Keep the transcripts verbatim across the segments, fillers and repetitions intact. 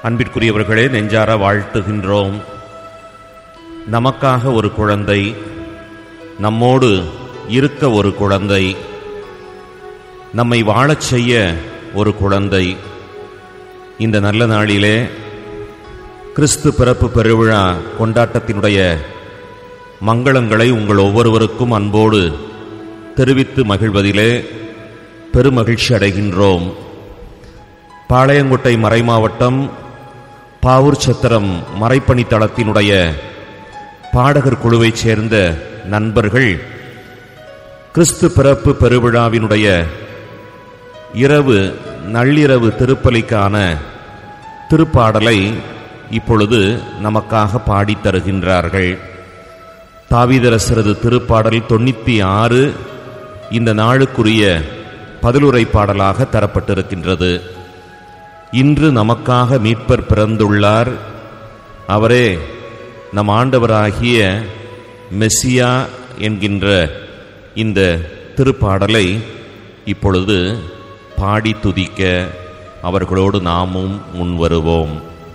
அன்பிற்குரியவர்களே, நெஞ்சார வாழ்த்துகின்றோம். நமக்காக ஒரு குழந்தை, நம்மோடு இருக்க ஒரு குழந்தை, நம்மை வாழச் செய்ய ஒரு குழந்தை. இந்த நல்ல நாளிலே கிறிஸ்து பிறப்பு பெருவிழா கொண்டாட்டத்தினுடைய மங்களங்களை உங்கள் ஒவ்வொருவருக்கும் அன்போடு தெரிவித்து மகிழ்வதிலே பெருமகிழ்ச்சி அடைகின்றோம். பாளையங்கோட்டை மறைமாவட்டம் பாவூர் சத்திரம் மறைப்பணித்தளத்தினுடைய பாடகர் குழுவைச் சேர்ந்த நண்பர்கள் கிறிஸ்து பிறப்பு பெருவிழாவினுடைய இரவு நள்ளிரவு திருப்பலிக்கான திருப்பாடலை இப்பொழுது நமக்காக பாடித் தருகின்றார்கள். தாவீதரசரது திருப்பாடல் தொண்ணூற்றி ஆறு இந்த நாளுக்குரிய பதிலுரை பாடலாக தரப்பட்டிருக்கின்றது. இன்று நமக்காக மீட்பர் பிறந்துள்ளார், அவரே நம் ஆண்டவராகிய மெசியா என்கின்ற இந்த திருப்பாடலை இப்பொழுது பாடி துதிக்க அவர்களோடு நாமும் முன்வருவோம்.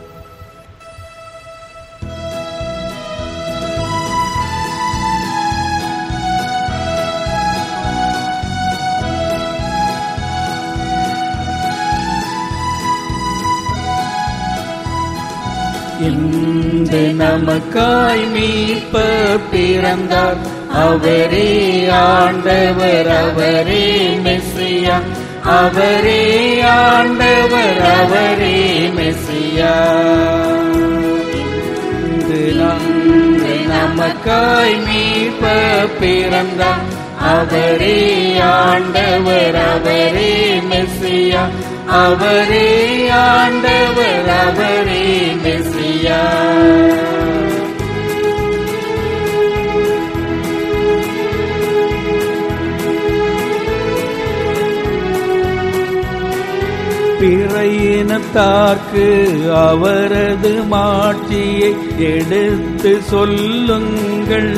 இன்று நமக்காய் மீட்பர் பிறந்தார், அவரே ஆண்டவர், அவரே மெசியா, அவரே ஆண்டவர், அவரே மெசியா. இன்று நமக்காய் மீட்பர் பிறந்தார், அவரே ஆண்டவர், அவரே மெசியா, அவரே ஆண்டவர், அவரே மெசியா. பிற இனத்தார்க்கு அவரது மாட்சியை எடுத்து சொல்லுங்கள்,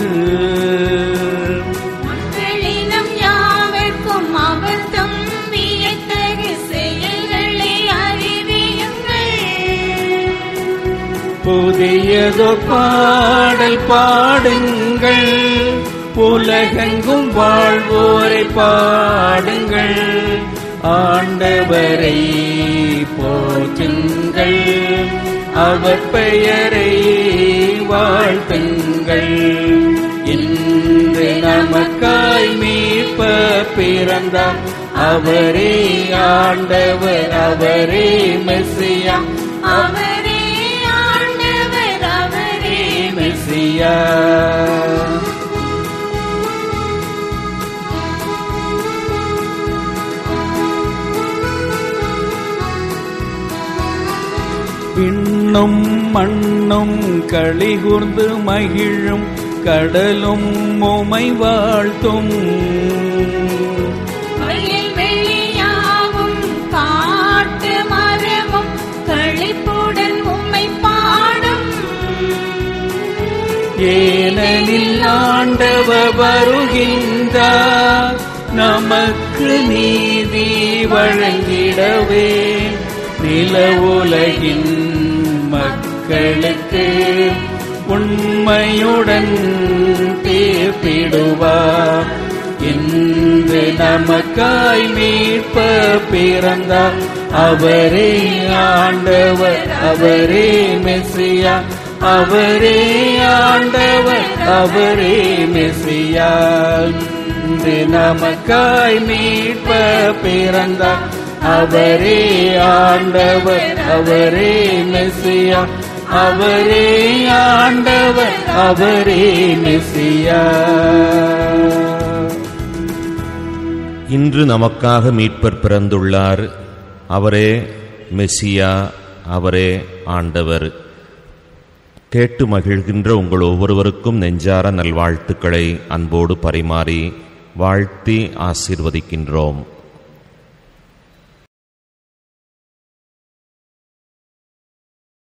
புதியதோ பாடல் பாடுங்கள், உலகெங்கும் வாழ்வோரை பாடுங்கள், ஆண்டவரை போற்றுங்கள், அவர் பெயரை வாழ்த்துங்கள். இன்று நமக்காய் மீட்பர் பிறந்தார், அவரே ஆண்டவர், அவரே மெசியா, அவரே ஆண்டவர், அவரே மெசியா. விண்ணும் மண்ணும் களிகூர்ந்து மகிழும், கடலும் உமை வாழ்த்தும், வெளியாவும் காட்டு மரமும் களிப்புடன் உம்மை பாடும். ஏனெனில் ஆண்டவர் வருகின்றார், நமக்கு நீதி வழங்கிடவே, நில உலகின் மக்களுக்கு உண்மையுடன் தீர்ப்பிடுவார். இன்று நமக்காய் மீட்பர் பிறந்தார், அவரே ஆண்டவர், அவரே மெசியா, அவரே ஆண்டவர், அவரே மெசியா. இன்று நமக்காய் மீட்பர் பிறந்தார், அவரே ஆண்டவர், அவரே மெசியா, அவரே ஆண்டவர், அவரே மெசியா. இன்று நமக்காக மீட்பர் பிறந்துள்ளார், அவரே மெசியா, அவரே ஆண்டவர். கேட்டு மகிழ்கின்ற உங்கள் ஒவ்வொருவருக்கும் நெஞ்சார நல்வாழ்த்துக்களை அன்போடு பரிமாறி வாழ்த்தி ஆசீர்வதிக்கின்றோம்.